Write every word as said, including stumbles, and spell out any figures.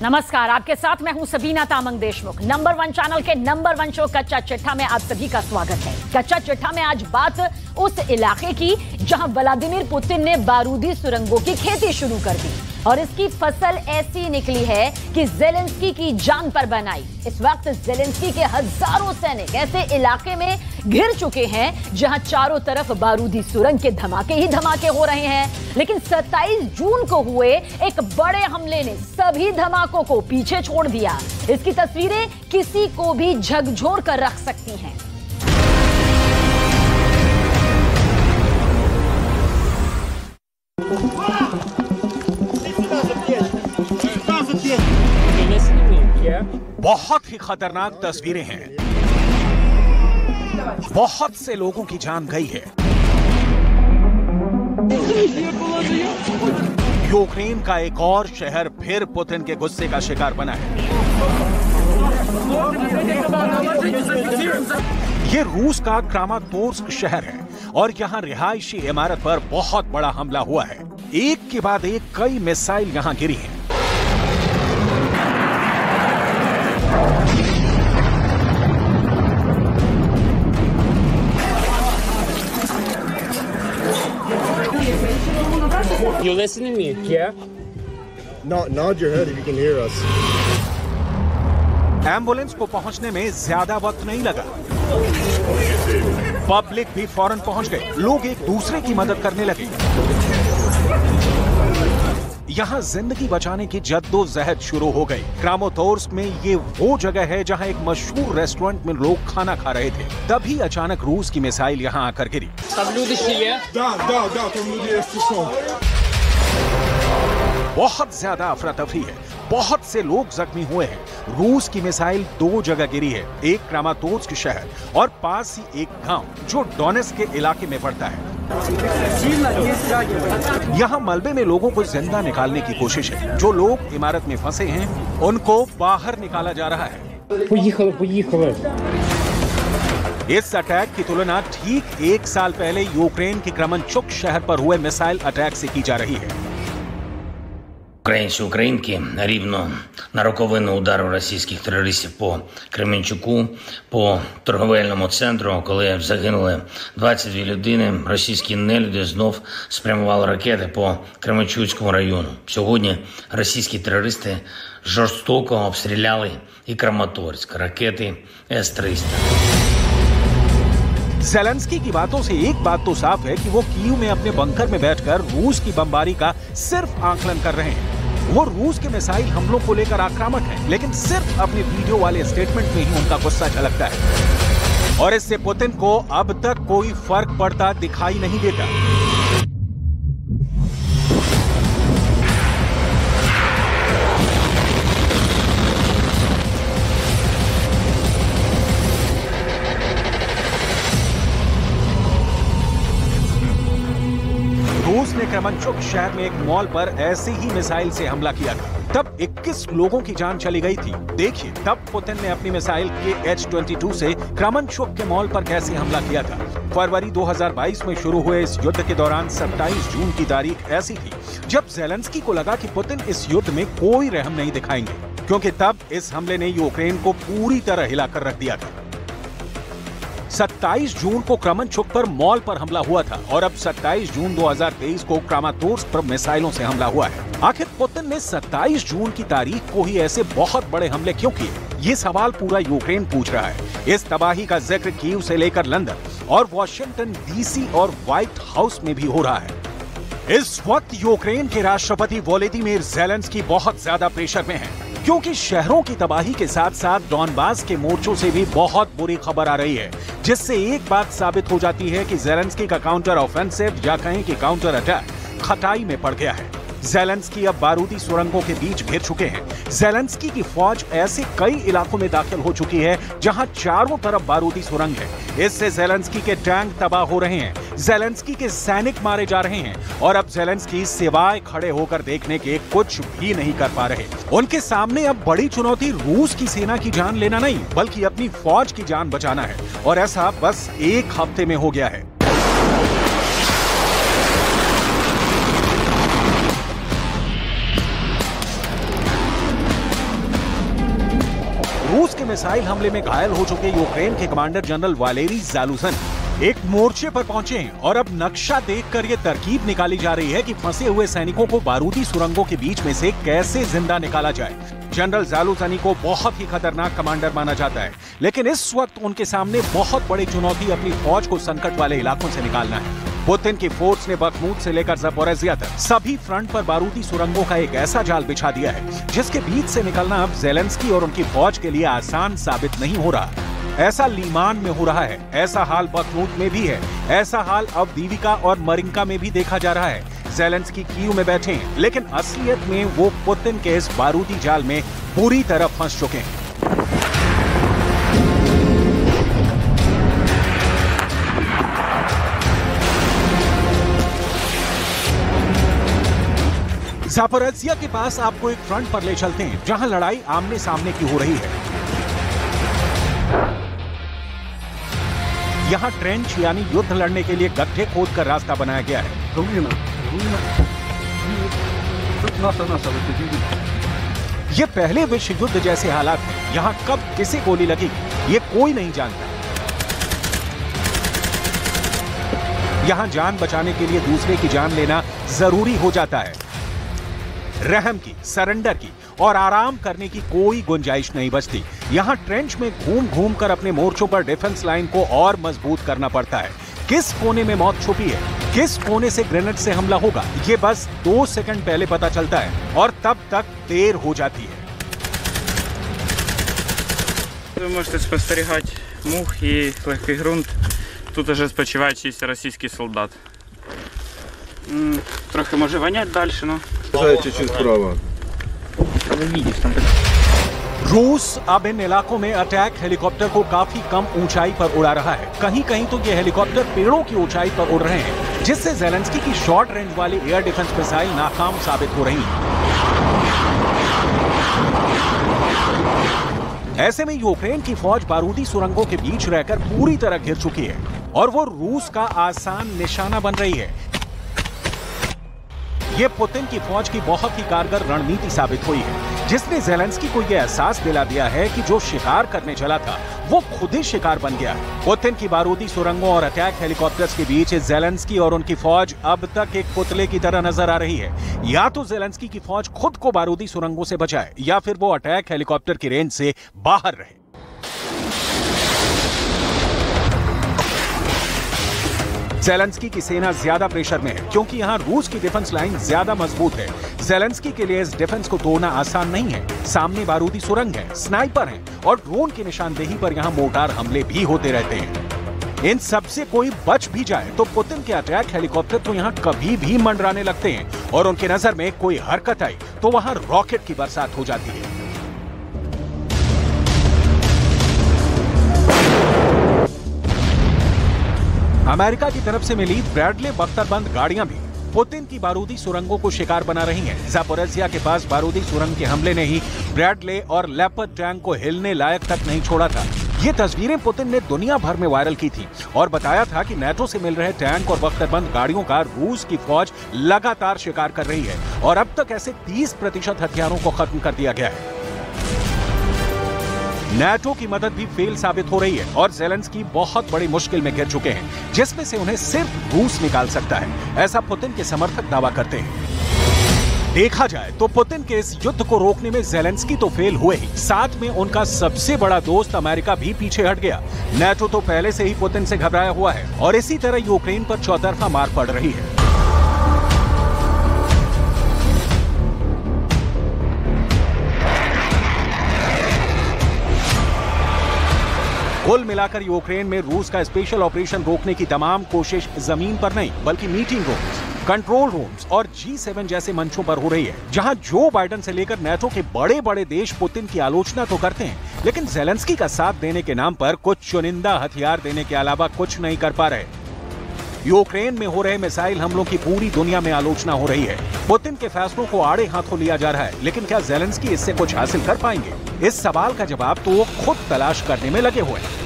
नमस्कार, आपके साथ मैं हूं Sabina Tamang Deshmukh. Number one channel के number one show Kachcha Chittha में आप सभी का स्वागत है। कच्चा चिट्ठा में आज बात उस इलाके की जहां व्लादिमीर पुतिन ने बारूदी सुरंगों की खेती शुरू कर दी और इसकी फसल ऐसी निकली है कि जेलेंस्की की जान पर बन आई। इस वक्त जेलेंस्की के हजारों सैनिक ऐसे इलाके में घिर चुके हैं जहां चारों तरफ बारूदी सुरंग के धमाके ही धमाके हो रहे हैं। लेकिन सत्ताईस जून को हुए एक बड़े हमले ने सभी धमाकों को पीछे छोड़ दिया। इसकी तस्वीरें किसी को भी झकझोर कर रख सकती हैं। बहुत ही खतरनाक तस्वीरें हैं। बहुत से लोगों की जान गई है। यूक्रेन का एक और शहर फिर पुतिन के गुस्से का शिकार बना है। ये रूस का क्रामातोर्स्क शहर है और यहाँ रिहायशी इमारत पर बहुत बड़ा हमला हुआ है। एक के बाद एक कई मिसाइल यहाँ गिरी हैं। You listening to me? Yeah. Nod, nod your head if you can hear us. Ambulance को पहुंचने में ज्यादा वक्त नहीं लगा। पब्लिक भी फौरन पहुंच गए। लोग एक दूसरे की मदद करने लगे। यहाँ जिंदगी बचाने की जद्दोजहद शुरू हो गई। क्रामातोर्स्क में ये वो जगह है जहाँ एक मशहूर रेस्टोरेंट में लोग खाना खा रहे थे। तभी अचानक रूस की मिसाइल यहाँ आकर गिरी। बहुत ज्यादा अफरा तफरी है। बहुत से लोग जख्मी हुए हैं। रूस की मिसाइल दो जगह गिरी है, एक क्रामातोर्स्क शहर और पास ही एक गांव जो डोनेट्स्क के इलाके में पड़ता है। यहाँ मलबे में लोगों को जिंदा निकालने की कोशिश है। जो लोग इमारत में फंसे हैं उनको बाहर निकाला जा रहा है। इस अटैक की तुलना ठीक एक साल पहले यूक्रेन के क्रेमेंचुक शहर पर हुए मिसाइल अटैक से की जा रही है। Українці, українки, рівно на роковину удару російських терористів по Кременчуку, по торговельному центру, коли загинули двадцять дві людини, російські нелюди знов спрямували ракети по Кременчуцькому району. Сьогодні російські терористи жорстоко обстріляли і Краматорськ, ракети С триста. ज़ेलेंस्की की बातों से एक बात तो साफ है कि वो कीव में अपने बंकर में बैठकर रूस की बमबारी का सिर्फ आकलन कर रहे हैं। वो रूस के मिसाइल हमलों को लेकर आक्रामक हैं, लेकिन सिर्फ अपने वीडियो वाले स्टेटमेंट में ही उनका गुस्सा झलकता है और इससे पुतिन को अब तक कोई फर्क पड़ता दिखाई नहीं देता। रूस ने क्रेमेंचुक शहर में एक मॉल पर ऐसे ही मिसाइल से हमला किया था। तब इक्कीस लोगों की जान चली गई थी। देखिए तब पुतिन ने अपनी मिसाइल के एच बाईस से क्रेमेंचुक के मॉल पर कैसे हमला किया था। फरवरी दो हज़ार बाईस में शुरू हुए इस युद्ध के दौरान सत्ताईस जून की तारीख ऐसी थी जब ज़ेलेंस्की को लगा कि पुतिन इस युद्ध में कोई रहम नहीं दिखाएंगे, क्योंकि तब इस हमले ने यूक्रेन को पूरी तरह हिलाकर रख दिया था। सत्ताईस जून को क्रेमेंचुक पर मॉल पर हमला हुआ था और अब सत्ताईस जून दो हज़ार तेईस को क्रामातोर्स्क पर मिसाइलों से हमला हुआ है। आखिर पुतिन ने सत्ताईस जून की तारीख को ही ऐसे बहुत बड़े हमले क्यों किए? ये सवाल पूरा यूक्रेन पूछ रहा है। इस तबाही का जिक्र कीव से लेकर लंदन और वॉशिंगटन डीसी और व्हाइट हाउस में भी हो रहा है। इस वक्त यूक्रेन के राष्ट्रपति वोलोदिमीर ज़ेलेंस्की बहुत ज्यादा प्रेशर में हैं, क्योंकि शहरों की तबाही के साथ साथ डॉनबास के मोर्चों से भी बहुत बुरी खबर आ रही है, जिससे एक बात साबित हो जाती है कि ज़ेलेंस्की का काउंटर ऑफेंसिव या कहें कि काउंटर अटैक खटाई में पड़ गया है। ज़ेलेंस्की अब बारूदी सुरंगों के बीच घिर चुके हैं। ज़ेलेंस्की की फौज ऐसे कई इलाकों में दाखिल हो चुकी है जहां चारों तरफ बारूदी सुरंग है। इससे ज़ेलेंस्की के टैंक तबाह हो रहे हैं, ज़ेलेंस्की के सैनिक मारे जा रहे हैं और अब ज़ेलेंस्की सिवाय खड़े होकर देखने के कुछ भी नहीं कर पा रहे। उनके सामने अब बड़ी चुनौती रूस की सेना की जान लेना नहीं, बल्कि अपनी फौज की जान बचाना है, और ऐसा बस एक हफ्ते में हो गया है। मिसाइल हमले में घायल हो चुके यूक्रेन के कमांडर जनरल वालेरी ज़ालुझन एक मोर्चे पर पहुंचे हैं और अब नक्शा देखकर ये तरकीब निकाली जा रही है कि फंसे हुए सैनिकों को बारूदी सुरंगों के बीच में से कैसे जिंदा निकाला जाए। जनरल ज़ालुझनी को बहुत ही खतरनाक कमांडर माना जाता है, लेकिन इस वक्त उनके सामने बहुत बड़ी चुनौती अपनी फौज को संकट वाले इलाकों से निकालना है। पुतिन की फोर्स ने बखमूत से लेकर ज़पोरिज़िया तक सभी फ्रंट पर बारूदी सुरंगों का एक ऐसा जाल बिछा दिया है जिसके बीच से निकलना अब ज़ेलेंस्की और उनकी फौज के लिए आसान साबित नहीं हो रहा। ऐसा लीमान में हो रहा है, ऐसा हाल बखमूत में भी है, ऐसा हाल अब दीविका और मरिंका में भी देखा जा रहा है। ज़ेलेंस्की कीव में बैठे हैं, लेकिन असलियत में वो पुतिन के इस बारूदी जाल में बुरी तरह फंस चुके हैं। ज़पोरिज़िया के पास आपको एक फ्रंट पर ले चलते हैं जहां लड़ाई आमने सामने की हो रही है। यहां ट्रेंच यानी युद्ध लड़ने के लिए गड्ढे खोदकर रास्ता बनाया गया है। ये पहले विश्व युद्ध जैसे हालात हैं। यहां कब किसे गोली लगेगी ये कोई नहीं जानता। यहां जान बचाने के लिए दूसरे की जान लेना जरूरी हो जाता है। रहम की, सरेंडर की और आराम करने की कोई गुंजाइश नहीं बचती। यहाँ ट्रेंच में घूम घूम कर अपने मोर्चों पर डिफेंस लाइन को और मजबूत करना पड़ता है। किस कोने में मौत छुपी है, किस कोने से ग्रेनेड से हमला होगा, ये बस दो सेकंड पहले पता चलता है और तब तक देर हो जाती है। Ви можете спостерігати мух і легкий ґрунт. Тут уже спочиває чисто російський солдат. Трохи може вонять далі, но... Чуть-чуть вправо. रूस अब इन इलाकों में अटैक हेलीकॉप्टर को काफी कम ऊंचाई पर उड़ा रहा है। कहीं कहीं तो ये हेलीकॉप्टर पेड़ों की ऊंचाई पर उड़ रहे हैं, जिससे ज़ेलेंस्की की शॉर्ट रेंज वाली एयर डिफेंस मिसाइल नाकाम साबित हो रही है। ऐसे में यूक्रेन की फौज बारूदी सुरंगों के बीच रहकर पूरी तरह घिर चुकी है और वो रूस का आसान निशाना बन रही है। ये पुतिन की फौज की बहुत ही कारगर रणनीति साबित हुई है, जिसने ज़ेलेंस्की को यह एहसास दिला दिया है कि जो शिकार करने चला था वो खुद ही शिकार बन गया है। पुतिन की बारूदी सुरंगों और अटैक हेलीकॉप्टर्स के बीच ज़ेलेंस्की और उनकी फौज अब तक एक पुतले की तरह नजर आ रही है। या तो ज़ेलेंस्की की फौज खुद को बारूदी सुरंगों से बचाए या फिर वो अटैक हेलीकॉप्टर की रेंज से बाहर रहे। ज़ेलेंस्की की सेना ज्यादा प्रेशर में है क्योंकि यहाँ रूस की डिफेंस लाइन ज्यादा मजबूत है। ज़ेलेंस्की के लिए इस डिफेंस को तोड़ना आसान नहीं है। सामने बारूदी सुरंग है, स्नाइपर हैं और ड्रोन की निशानदेही पर यहाँ मोर्टार हमले भी होते रहते हैं। इन सब से कोई बच भी जाए तो पुतिन के अटैक हेलीकॉप्टर तो यहाँ कभी भी मंडराने लगते हैं और उनकी नजर में कोई हरकत आई तो वहाँ रॉकेट की बरसात हो जाती है। अमेरिका की तरफ से मिली ब्रैडले बख्तरबंद गाड़ियां भी पुतिन की बारूदी सुरंगों को शिकार बना रही हैं। ज़पोरिज़िया के पास बारूदी सुरंग के हमले ने ही ब्रैडले और लेपर्ड टैंक को हिलने लायक तक नहीं छोड़ा था। ये तस्वीरें पुतिन ने दुनिया भर में वायरल की थी और बताया था कि नेटो से मिल रहे टैंक और बख्तरबंद गाड़ियों का रूस की फौज लगातार शिकार कर रही है और अब तक ऐसे तीस प्रतिशत हथियारों को खत्म कर दिया गया है। नेटो की मदद भी फेल साबित हो रही है और ज़ेलेंस्की बहुत बड़ी मुश्किल में घिर चुके हैं, जिसमें से उन्हें सिर्फ रूस निकाल सकता है, ऐसा पुतिन के समर्थक दावा करते हैं। देखा जाए तो पुतिन के इस युद्ध को रोकने में ज़ेलेंस्की तो फेल हुए ही, साथ में उनका सबसे बड़ा दोस्त अमेरिका भी पीछे हट गया। नेटो तो पहले से ही पुतिन से घबराया हुआ है और इसी तरह यूक्रेन पर चौतरफा मार पड़ रही है। कुल मिलाकर यूक्रेन में रूस का स्पेशल ऑपरेशन रोकने की तमाम कोशिश जमीन पर नहीं बल्कि मीटिंग रूम्स, कंट्रोल रूम्स और जी सेवन जैसे मंचों पर हो रही है, जहां जो बाइडेन से लेकर नेटो के बड़े बड़े देश पुतिन की आलोचना तो करते हैं, लेकिन ज़ेलेंस्की का साथ देने के नाम पर कुछ चुनिंदा हथियार देने के अलावा कुछ नहीं कर पा रहे। यूक्रेन में हो रहे मिसाइल हमलों की पूरी दुनिया में आलोचना हो रही है। पुतिन के फैसलों को आड़े हाथों लिया जा रहा है, लेकिन क्या ज़ेलेंस्की इससे कुछ हासिल कर पाएंगे? इस सवाल का जवाब तो वो खुद तलाश करने में लगे हुए हैं।